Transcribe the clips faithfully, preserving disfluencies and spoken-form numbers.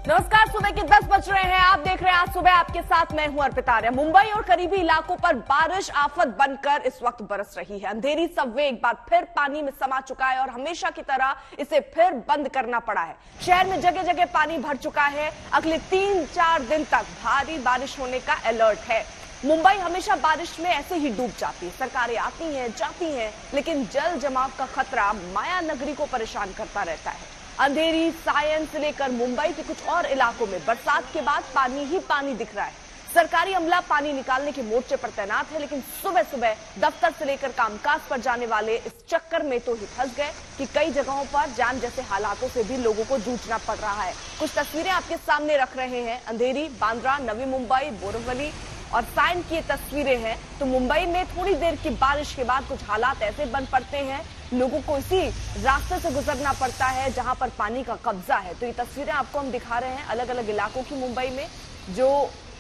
नमस्कार, सुबह के दस बज रहे हैं। आप देख रहे हैं आज सुबह आपके साथ मैं हूं अर्पिता आर्य। मुंबई और करीबी इलाकों पर बारिश आफत बनकर इस वक्त बरस रही है। अंधेरी सबवे एक बार फिर पानी में समा चुका है और हमेशा की तरह इसे फिर बंद करना पड़ा है। शहर में जगह जगह पानी भर चुका है। अगले तीन चार दिन तक भारी बारिश होने का अलर्ट है। मुंबई हमेशा बारिश में ऐसे ही डूब जाती है। सरकारें आती हैं, जाती हैं, लेकिन जल जमाव का खतरा माया नगरी को परेशान करता रहता है। अंधेरी, सायन से लेकर मुंबई के कुछ और इलाकों में बरसात के बाद पानी ही पानी दिख रहा है। सरकारी अमला पानी निकालने के मोर्चे पर तैनात है, लेकिन सुबह सुबह दफ्तर से लेकर कामकाज पर जाने वाले इस चक्कर में तो ही फंस गए कि कई जगहों पर जान जैसे हालातों से भी लोगों को जूझना पड़ रहा है। कुछ तस्वीरें आपके सामने रख रहे हैं। अंधेरी, बांद्रा, नवी मुंबई, बोरीवली और सायन की तस्वीरें हैं। तो मुंबई में थोड़ी देर की बारिश के बाद कुछ हालात ऐसे बन पड़ते हैं, लोगों को इसी रास्ते से गुजरना पड़ता है जहां पर पानी का कब्जा है। तो ये तस्वीरें आपको हम दिखा रहे हैं अलग अलग इलाकों की। मुंबई में जो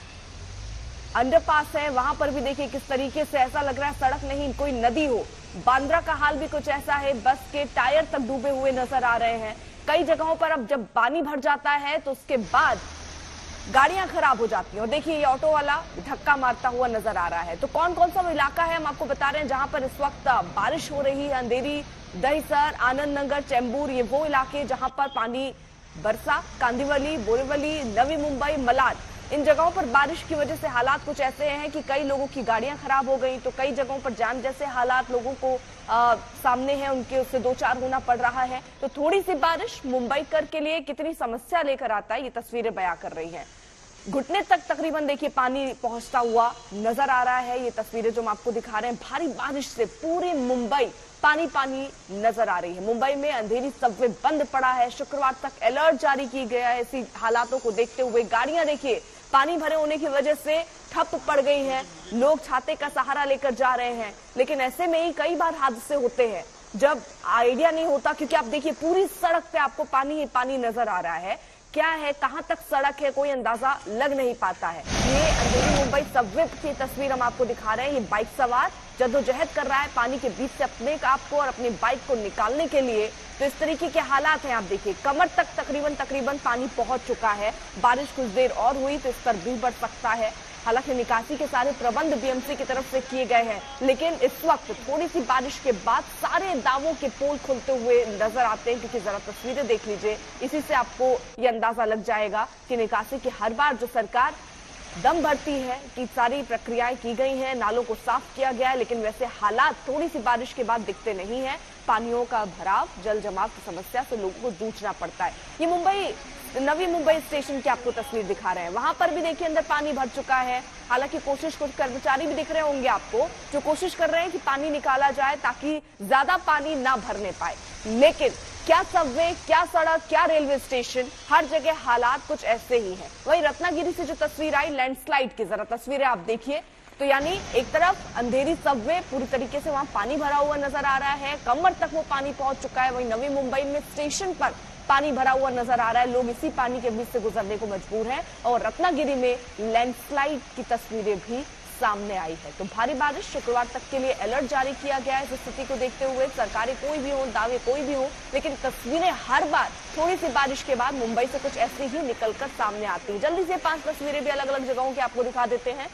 अंडरपास है वहां पर भी देखिए किस तरीके से ऐसा लग रहा है सड़क नहीं कोई नदी हो। बांद्रा का हाल भी कुछ ऐसा है, बस के टायर तक डूबे हुए नजर आ रहे हैं। कई जगहों पर अब जब पानी भर जाता है तो उसके बाद गाड़ियां खराब हो जाती हैं। और देखिए ये ऑटो वाला धक्का मारता हुआ नजर आ रहा है। तो कौन कौन सा वो इलाका है हम आपको बता रहे हैं जहां पर इस वक्त बारिश हो रही है। अंधेरी, दहिसर, आनंद नगर, चेंबूर, ये वो इलाके जहां पर पानी बरसा। कांदिवली, बोरीवली, नवी मुंबई, मलाड, इन जगहों पर बारिश की वजह से हालात कुछ ऐसे हैं कि कई लोगों की गाड़ियां खराब हो गई। तो कई जगहों पर जान जैसे हालात लोगों को आ, सामने हैं, उनके उससे दो चार होना पड़ रहा है। तो थोड़ी सी बारिश मुंबई कर के लिए कितनी समस्या लेकर आता है, ये तस्वीरें बयां कर रही हैं। घुटने तक तकरीबन देखिए पानी पहुंचता हुआ नजर आ रहा है। ये तस्वीरें जो हम आपको दिखा रहे हैं, भारी बारिश से पूरी मुंबई पानी पानी नजर आ रही है। मुंबई में अंधेरी सबवे बंद पड़ा है। शुक्रवार तक अलर्ट जारी की गया है। इसी हालातों को देखते हुए गाड़ियां देखिए पानी भरे होने की वजह से ठप पड़ गई हैं। लोग छाते का सहारा लेकर जा रहे हैं, लेकिन ऐसे में ही कई बार हादसे होते हैं जब आइडिया नहीं होता। क्योंकि आप देखिए पूरी सड़क पे आपको पानी ही पानी नजर आ रहा है। क्या है, कहां तक सड़क है, कोई अंदाजा लग नहीं पाता है। ये अंधेरी मुंबई सबवे की तस्वीर हम आपको दिखा रहे हैं। ये बाइक सवार जद्दोजहद कर रहा है पानी के बीच से अपने आप को और अपनी बाइक को निकालने के लिए। तो इस तरीके के हालात हैं। आप देखिए कमर तक तकरीबन तकरीबन पानी पहुंच चुका है। बारिश कुछ देर और हुई तो इस पर भी बढ़ सकता है। हालांकि निकासी के सारे प्रबंध बीएमसी की तरफ से किए गए हैं, लेकिन इस वक्त थोड़ी सी बारिश के बाद सारे दावों के पोल खुलते हुए नजर आते हैं। क्योंकि जरा तस्वीरें देख लीजिए, इसी से आपको ये अंदाजा लग जाएगा कि निकासी की हर बार जो सरकार दम भरती है कि सारी प्रक्रियाएं की गई हैं, नालों को साफ किया गया है, लेकिन वैसे हालात थोड़ी सी बारिश के बाद दिखते नहीं है। पानियों का भराव, जल जमाव की समस्या से लोगों को जूझना पड़ता है। ये मुंबई नवी मुंबई स्टेशन की आपको तस्वीर दिखा रहे हैं। वहां पर भी देखिए अंदर पानी भर चुका है। हालांकि कोशिश, कुछ कर्मचारी भी दिख रहे होंगे आपको जो कोशिश कर रहे हैं कि पानी निकाला जाए ताकि ज्यादा पानी ना भरने पाए। लेकिन क्या सबवे, क्या सड़क, क्या रेलवे स्टेशन, हर जगह हालात कुछ ऐसे ही हैं। वही रत्नागिरी से जो तस्वीर आई लैंडस्लाइड की, जरा तस्वीरें आप देखिए। तो यानी एक तरफ अंधेरी सबवे पूरी तरीके से वहां पानी भरा हुआ नजर आ रहा है, कमर तक वो पानी पहुंच चुका है। वहीं नवी मुंबई में स्टेशन पर पानी भरा हुआ नजर आ रहा है। लोग इसी पानी के बीच से गुजरने को मजबूर हैं। और रत्नागिरी में लैंडस्लाइड की तस्वीरें भी सामने आई है। तो भारी बारिश, शुक्रवार तक के लिए अलर्ट जारी किया गया है। इस स्थिति को देखते हुए सरकारें कोई भी हो, दावे कोई भी हो, लेकिन तस्वीरें हर बार थोड़ी सी बारिश के बाद मुंबई से कुछ ऐसे ही निकलकर सामने आती है। जल्दी से पांच तस्वीरें भी अलग अलग जगहों की आपको दिखा देते हैं।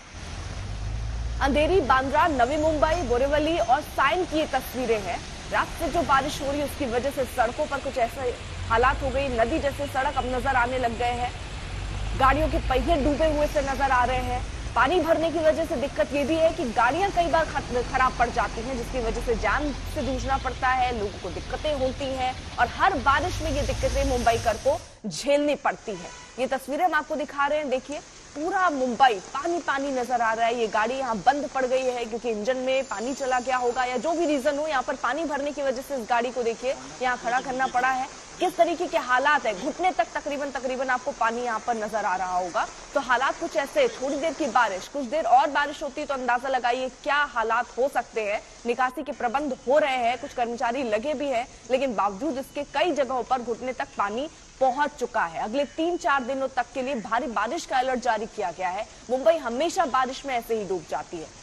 अंधेरी, बांद्रा, नवी मुंबई, बोरीवली और सायन की ये तस्वीरें हैं। रात से जो बारिश हो रही है उसकी वजह से सड़कों पर कुछ ऐसे हालात हो गई, नदी जैसे सड़क अब नजर आने लग गए हैं। गाड़ियों के पहिए डूबे हुए से नजर आ रहे हैं। पानी भरने की वजह से दिक्कत ये भी है कि गाड़ियां कई बार खराब पड़ जाती हैं, जिसकी वजह से जाम से जूझना पड़ता है, लोगों को दिक्कतें होती हैं। और हर बारिश में ये दिक्कतें मुंबईकर को झेलनी पड़ती है। ये तस्वीरें हम आपको दिखा रहे हैं। देखिए पूरा मुंबई पानी पानी नजर आ रहा है। ये गाड़ी यहाँ बंद पड़ गई है क्योंकि इंजन में पानी चला गया होगा या जो भी रीजन हो, यहाँ पर पानी भरने की वजह से इस गाड़ी को देखिए यहाँ खड़ा करना पड़ा है। किस तरीके के हालात है, घुटने तक तकरीबन तकरीबन आपको पानी यहाँ पर नजर आ रहा होगा। तो हालात कुछ ऐसे, थोड़ी देर की बारिश, कुछ देर और बारिश होती तो अंदाजा लगाइए क्या हालात हो सकते हैं। निकासी के प्रबंध हो रहे हैं, कुछ कर्मचारी लगे भी हैं, लेकिन बावजूद इसके कई जगहों पर घुटने तक पानी पहुंच चुका है। अगले तीन चार दिनों तक के लिए भारी बारिश का अलर्ट जारी किया गया है। मुंबई हमेशा बारिश में ऐसे ही डूब जाती है।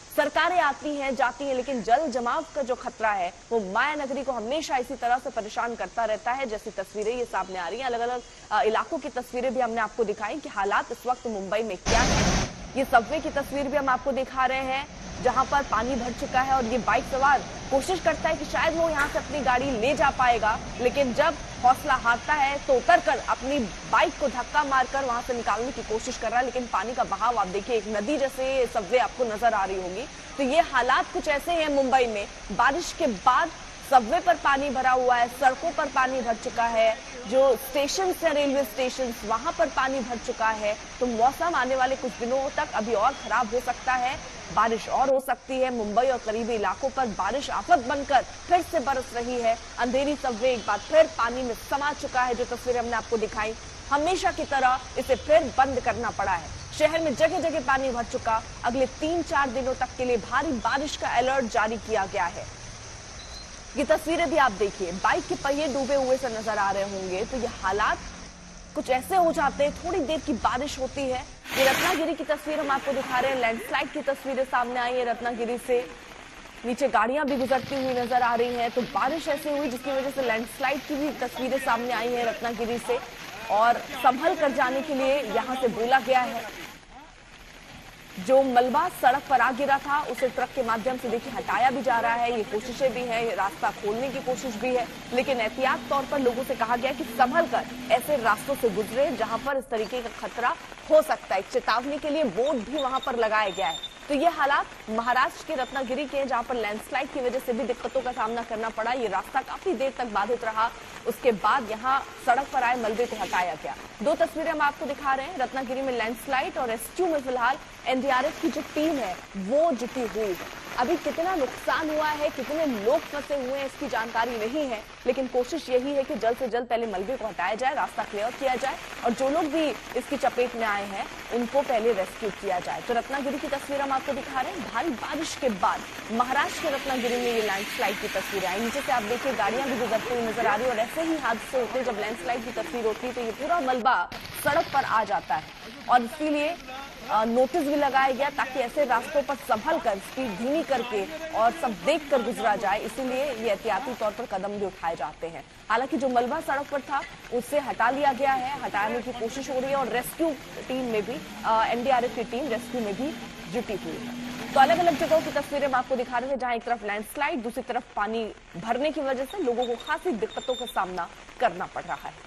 सरकारें आती हैं जाती हैं, लेकिन जल जमाव का जो खतरा है वो माया नगरी को हमेशा इसी तरह से परेशान करता रहता है। जैसी तस्वीरें ये सामने आ रही हैं, अलग अलग इलाकों की तस्वीरें भी हमने आपको दिखाई कि हालात इस वक्त मुंबई में क्या है। ये सबवे की तस्वीर भी हम आपको दिखा रहे हैं जहां पर पानी भर चुका है और ये बाइक सवार कोशिश करता है कि शायद वो यहां से अपनी गाड़ी ले जा पाएगा, लेकिन जब हौसला हारता है तो उतरकर अपनी बाइक को धक्का मारकर वहां से निकालने की कोशिश कर रहा है। लेकिन पानी का बहाव आप देखिए, एक नदी जैसे सबवे आपको नजर आ रही होगी। तो ये हालात कुछ ऐसे हैं मुंबई में, बारिश के बाद सबवे पर पानी भरा हुआ है, सड़कों पर पानी भर चुका है, जो स्टेशन है रेलवे स्टेशन वहां पर पानी भर चुका है। तो मौसम आने वाले कुछ दिनों तक अभी और खराब हो सकता है, बारिश और हो सकती है। मुंबई और करीबी इलाकों पर बारिश आफत बनकर फिर से बरस रही है। अंधेरी सबवे एक बार फिर पानी में समा चुका है। जो तस्वीरें हमने आपको दिखाई, हमेशा की तरह इसे फिर बंद करना पड़ा है। शहर में जगह जगह पानी भर चुका। अगले तीन चार दिनों तक के लिए भारी बारिश का अलर्ट जारी किया गया है। ये तस्वीरें भी आप देखिए, बाइक के पहिए डूबे हुए से नजर आ रहे होंगे। तो ये हालात कुछ ऐसे हो जाते हैं, थोड़ी देर की बारिश होती है। ये रत्नागिरी की तस्वीर हम आपको दिखा रहे हैं, लैंडस्लाइड की तस्वीरें सामने आई है रत्नागिरी से। नीचे गाड़ियां भी गुजरती हुई नजर आ रही हैं। तो बारिश ऐसे हुई जिसकी वजह से लैंडस्लाइड की भी तस्वीरें सामने आई हैं रत्नागिरी से, और संभल कर जाने के लिए यहां से बोला गया है। जो मलबा सड़क पर आ गिरा था उसे ट्रक के माध्यम से देखिए हटाया भी जा रहा है। ये कोशिशें भी हैं, रास्ता खोलने की कोशिश भी है, लेकिन एहतियात तौर पर लोगों से कहा गया कि संभल कर ऐसे रास्तों से गुजरे जहां पर इस तरीके का खतरा हो सकता है। चेतावनी के लिए बोर्ड भी वहां पर लगाया गया है। तो ये हालात महाराष्ट्र के रत्नागिरी के, जहां पर लैंडस्लाइड की वजह से भी दिक्कतों का सामना करना पड़ा। ये रास्ता काफी देर तक बाधित रहा, उसके बाद यहाँ सड़क पर आए मलबे को हटाया गया। दो तस्वीरें हम आपको दिखा रहे हैं, रत्नागिरी में लैंडस्लाइड और रेस्क्यू में फिलहाल एनडीआरएफ की जो टीम है वो जुटी हुई है। अभी कितना नुकसान हुआ है, कितने लोग फंसे हुए हैं, इसकी जानकारी नहीं है, लेकिन कोशिश यही है कि जल्द से जल्द पहले मलबे को हटाया जाए, रास्ता क्लियर किया जाए, और जो लोग भी इसकी चपेट में आए हैं उनको पहले रेस्क्यू किया जाए। तो रत्नागिरी की तस्वीर हम आपको दिखा रहे हैं। भारी बारिश के बाद महाराष्ट्र के रत्नागिरी में ये लैंडस्लाइड की तस्वीरें आई। नीचे से आप देखिए गाड़ियां भी गुजरती हुई नजर आ रही है, और ऐसे ही हादसे होते हैं जब लैंडस्लाइड की तस्वीर होती है तो ये पूरा मलबा सड़क पर आ जाता है, और इसीलिए नोटिस भी लगाया गया ताकि ऐसे रास्तों पर संभल कर, स्पीड धीमी करके और सब देख कर गुजरा जाए। इसीलिए ये एहतियाती तौर पर कदम भी उठाए जाते हैं। हालांकि जो मलबा सड़क पर था उससे हटा लिया गया है, हटाने की कोशिश हो रही है, और रेस्क्यू टीम में भी, एनडीआरएफ की टीम रेस्क्यू में भी जुटी हुई है। तो अलग अलग जगहों की तस्वीरें हम आपको दिखा रहे हैं, जहां एक तरफ लैंडस्लाइड, दूसरी तरफ पानी भरने की वजह से लोगों को खासी दिक्कतों का सामना करना पड़ रहा है।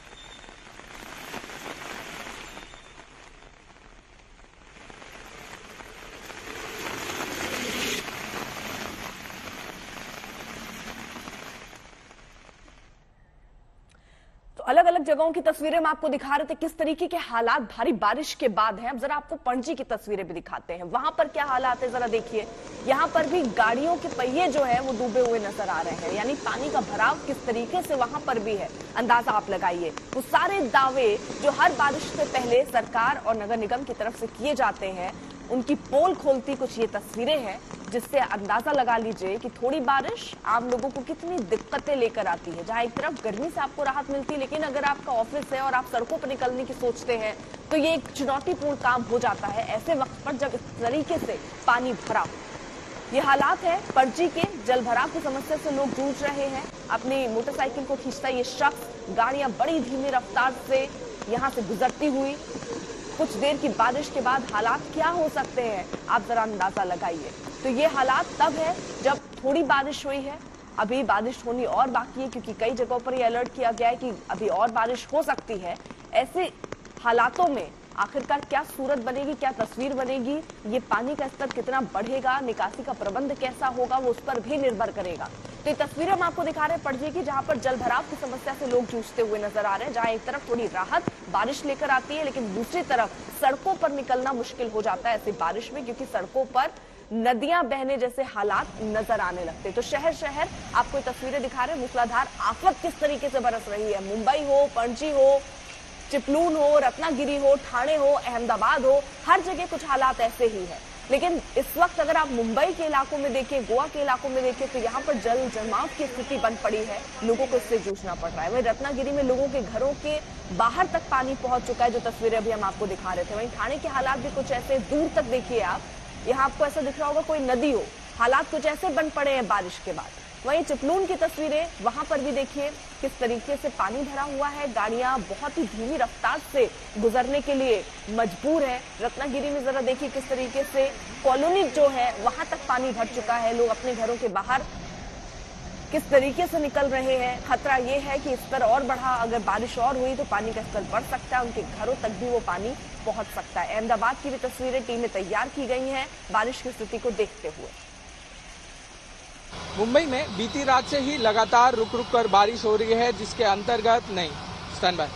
अलग अलग जगहों की तस्वीरें हम आपको दिखा रहे थे, किस तरीके के हालात भारी बारिश के बाद हैं। अब जरा आपको पणजी की तस्वीरें भी दिखाते हैं, वहां पर क्या हालात है जरा देखिए। यहाँ पर भी गाड़ियों के पहिए जो है वो डूबे हुए नजर आ रहे हैं, यानी पानी का भराव किस तरीके से वहां पर भी है, अंदाजा आप लगाइए। वो सारे दावे जो हर बारिश से पहले सरकार और नगर निगम की तरफ से किए जाते हैं, उनकी पोल खोलती कुछ ये तस्वीरें हैं, जिससे अंदाजा लगा लीजिए कि थोड़ी बारिश आम लोगों को कितनी दिक्कतें लेकर आती है। जहां एक तरफ गर्मी से आपको राहत मिलती है, लेकिन अगर आपका ऑफिस है और आप सड़कों पर निकलने की सोचते हैं तो ये एक चुनौतीपूर्ण काम हो जाता है ऐसे वक्त पर जब इस तरीके से पानी भरा। ये हालात है पणजी के, जल भराव की समस्या से लोग जूझ रहे हैं। अपनी मोटरसाइकिल को खींचता ये शख्स, गाड़ियां बड़ी धीमी रफ्तार से यहां से गुजरती हुई। कुछ देर की बारिश के बाद हालात क्या हो सकते हैं आप जरा अंदाजा लगाइए। तो ये हालात तब है जब थोड़ी बारिश हुई है, अभी बारिश होनी और बाकी है, क्योंकि कई जगहों पर ये अलर्ट किया गया है कि अभी और बारिश हो सकती है। ऐसे हालातों में आखिरकार क्या सूरत बनेगी, क्या तस्वीर बनेगी, ये पानी का स्तर कितना बढ़ेगा, निकासी का प्रबंध कैसा होगा, वो उस पर भी निर्भर करेगा। तो ये तस्वीरें हम आपको दिखा रहे हैं पणजी की, जहां पर जल भराव की समस्या से लोग जूझते हुए नजर आ रहे हैं। जहां एक तरफ थोड़ी राहत बारिश लेकर आती है, लेकिन दूसरी तरफ सड़कों पर निकलना मुश्किल हो जाता है ऐसी बारिश में, क्योंकि सड़कों पर नदियां बहने जैसे हालात नजर आने लगते हैं। तो शहर शहर आपको ये तस्वीरें दिखा रहे हैं, मूसलाधार आफत किस तरीके से बरस रही है। मुंबई हो, पणजी हो, चिपलून हो, रत्नागिरी हो, ठाणे हो, अहमदाबाद हो, हर जगह कुछ हालात ऐसे ही है। लेकिन इस वक्त अगर आप मुंबई के इलाकों में देखें, गोवा के इलाकों में देखें, तो यहाँ पर जल जमाव की स्थिति बन पड़ी है, लोगों को इससे जूझना पड़ रहा है। वहीं रत्नागिरी में लोगों के घरों के बाहर तक पानी पहुंच चुका है, जो तस्वीरें अभी हम आपको दिखा रहे थे। वहीं ठाणे के हालात भी कुछ ऐसे, दूर तक देखिए आप, यहाँ आपको ऐसा दिख रहा होगा कोई नदी हो, हालात कुछ ऐसे बन पड़े हैं बारिश के बाद। वहीं चिपलून की तस्वीरें, वहां पर भी देखिए किस तरीके से पानी भरा हुआ है, गाड़ियां बहुत ही धीमी रफ्तार से गुजरने के लिए मजबूर है। रत्नागिरी में जरा देखिए किस तरीके से कॉलोनी जो है वहां तक पानी भर चुका है, लोग अपने घरों के बाहर किस तरीके से निकल रहे हैं। खतरा ये है कि स्तर और बढ़ा, अगर बारिश और हुई तो पानी का स्तर बढ़ सकता है, उनके घरों तक भी वो पानी पहुंच सकता है। अहमदाबाद की भी तस्वीरें टीमें तैयार की गई हैं बारिश की स्थिति को देखते हुए। मुंबई में बीती रात से ही लगातार रुक रुक कर बारिश हो रही है, जिसके अंतर्गत नहीं स्टैंड बाय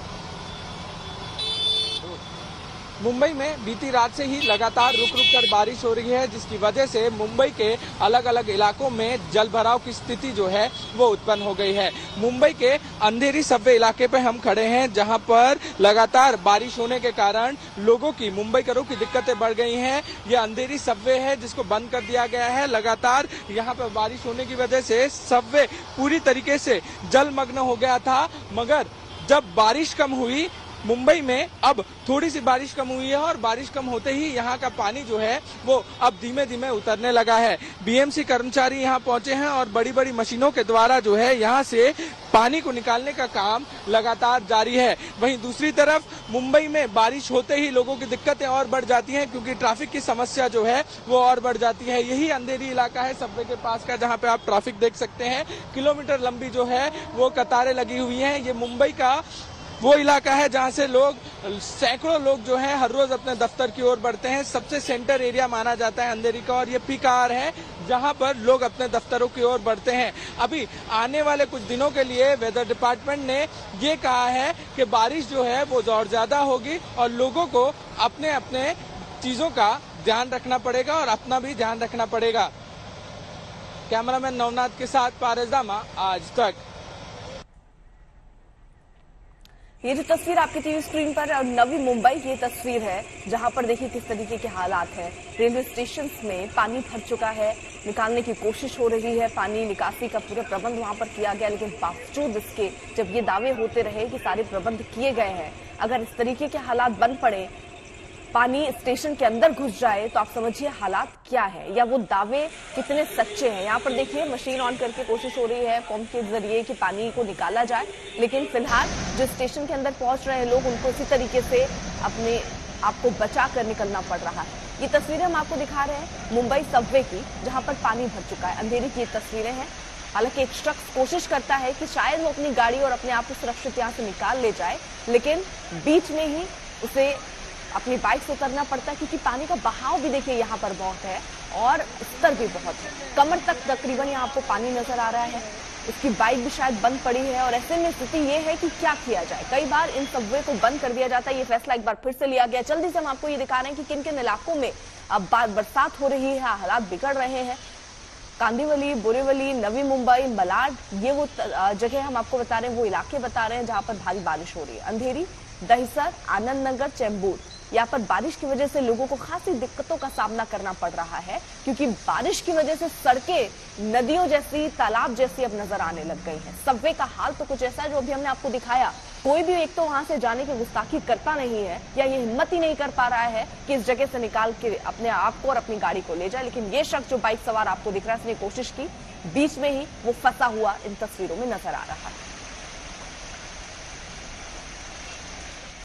मुंबई में बीती रात से ही लगातार रुक रुक कर बारिश हो रही है, जिसकी वजह से मुंबई के अलग अलग इलाकों में जल भराव की स्थिति जो है वो उत्पन्न हो गई है। मुंबई के अंधेरी सबवे इलाके पे हम खड़े हैं, जहां पर लगातार बारिश होने के कारण लोगों की मुंबईकरों की दिक्कतें बढ़ गई हैं। ये अंधेरी सबवे है जिसको बंद कर दिया गया है। लगातार यहाँ पर बारिश होने की वजह से सबवे पूरी तरीके से जलमग्न हो गया था, मगर जब बारिश कम हुई मुंबई में, अब थोड़ी सी बारिश कम हुई है और बारिश कम होते ही यहाँ का पानी जो है वो अब धीमे धीमे उतरने लगा है। बीएमसी कर्मचारी यहाँ पहुंचे हैं और बड़ी बड़ी मशीनों के द्वारा जो है यहाँ से पानी को निकालने का काम लगातार जारी है। वहीं दूसरी तरफ मुंबई में बारिश होते ही लोगों की दिक्कतें और बढ़ जाती हैं, क्योंकि ट्रैफिक की समस्या जो है वो और बढ़ जाती है। यही अंधेरी इलाका है सबवे के पास का, जहाँ पे आप ट्रैफिक देख सकते हैं। किलोमीटर लंबी जो है वो कतारें लगी हुई है। ये मुंबई का वो इलाका है जहां से लोग सैकड़ों लोग जो हैं हर रोज अपने दफ्तर की ओर बढ़ते हैं। सबसे सेंटर एरिया माना जाता है अंधेरी का, और ये पीक आवर है जहां पर लोग अपने दफ्तरों की ओर बढ़ते हैं। अभी आने वाले कुछ दिनों के लिए वेदर डिपार्टमेंट ने ये कहा है कि बारिश जो है वो और ज्यादा होगी और लोगों को अपने अपने चीजों का ध्यान रखना पड़ेगा और अपना भी ध्यान रखना पड़ेगा। कैमरामैन नवनाथ के साथ पारस दामा, आज तक। ये जो तस्वीर आपकी टीवी स्क्रीन पर और नवी मुंबई की तस्वीर है, जहां पर देखिए किस तरीके के हालात हैं। रेलवे स्टेशन में पानी भर चुका है, निकालने की कोशिश हो रही है, पानी निकासी का पूरा प्रबंध वहां पर किया गया, लेकिन बावजूद इसके जब ये दावे होते रहे कि सारे प्रबंध किए गए हैं, अगर इस तरीके के हालात बन पड़े, पानी स्टेशन के अंदर घुस जाए, तो आप समझिए हालात क्या है या वो दावे कितने सच्चे हैं। यहाँ पर देखिए मशीन ऑन करके कोशिश हो रही है पंप के जरिए कि पानी को निकाला जाए, लेकिन फिलहाल जो स्टेशन के अंदर पहुंच रहे हैं लोग, उनको इसी तरीके से अपने आप को बचा कर निकलना पड़ रहा है। ये तस्वीरें हम आपको दिखा रहे हैं मुंबई सबवे की, जहां पर पानी भर चुका है। अंधेरी की ये तस्वीरें हैं। हालांकि एक शख्स कोशिश करता है कि शायद वो अपनी गाड़ी और अपने आप को सुरक्षित यहाँ से निकाल ले जाए, लेकिन बीच में ही उसे अपनी बाइक से उतरना पड़ता है, क्योंकि पानी का बहाव भी देखिए यहाँ पर बहुत है और स्तर भी बहुत है। कमर तक तकरीबन यहाँ आपको पानी नजर आ रहा है। उसकी बाइक भी शायद बंद पड़ी है और ऐसे में स्थिति ये है कि क्या किया जाए। कई बार इन सबवे को बंद कर दिया जाता है, ये फैसला एक बार फिर से लिया गया। जल्दी से हम आपको ये दिखा रहे हैं कि किन किन इलाकों में अब बरसात हो रही है, हालात बिगड़ रहे हैं। कांदिवली, बोरीवली, नवी मुंबई, मलाड, ये वो जगह हम आपको बता रहे हैं, वो इलाके बता रहे हैं जहां पर भारी बारिश हो रही है। अंधेरी, दहिसर, आनंद नगर, चेंबूर, यहाँ पर बारिश की वजह से लोगों को खासी दिक्कतों का सामना करना पड़ रहा है, क्योंकि बारिश की वजह से सड़कें नदियों जैसी, तालाब जैसी अब नजर आने लग गई हैं। सबवे का हाल तो कुछ ऐसा है जो अभी हमने आपको दिखाया। कोई भी एक तो वहां से जाने की गुस्ताखी करता नहीं है या ये हिम्मत ही नहीं कर पा रहा है कि इस जगह से निकाल के अपने आप को और अपनी गाड़ी को ले जाए, लेकिन ये शख्स जो बाइक सवार आपको दिख रहा है, इसने कोशिश की, बीच में ही वो फंसा हुआ इन तस्वीरों में नजर आ रहा है।